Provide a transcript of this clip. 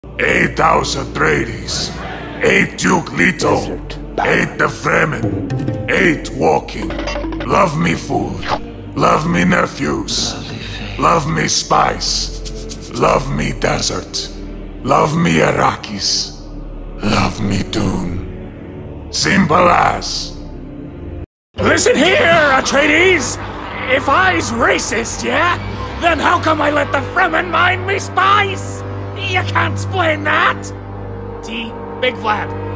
Eight House Atreides. Eight Duke Leto. Eight the Fremen. Eight walking. Love me food. Love me nephews. Love me spice. Love me desert. Love me Arrakis. Love me Dune. Simple as. Listen here, Atreides! If I's racist, yeah? Then how come I let the Fremen mind me spice? You can't explain that! T, Big Vlad,